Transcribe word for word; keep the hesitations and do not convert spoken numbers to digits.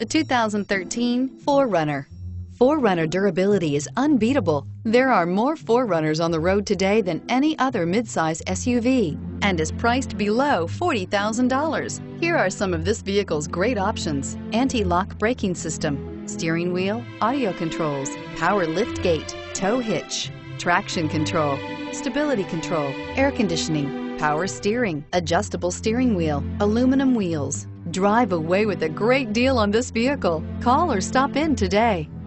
The two thousand thirteen four runner. four runner durability is unbeatable. There are more four runners on the road today than any other midsize S U V and is priced below forty thousand dollars. Here are some of this vehicle's great options: anti-lock braking system, steering wheel audio controls, power liftgate, tow hitch, traction control, stability control, air conditioning, power steering, adjustable steering wheel, aluminum wheels. Drive away with a great deal on this vehicle. Call or stop in today.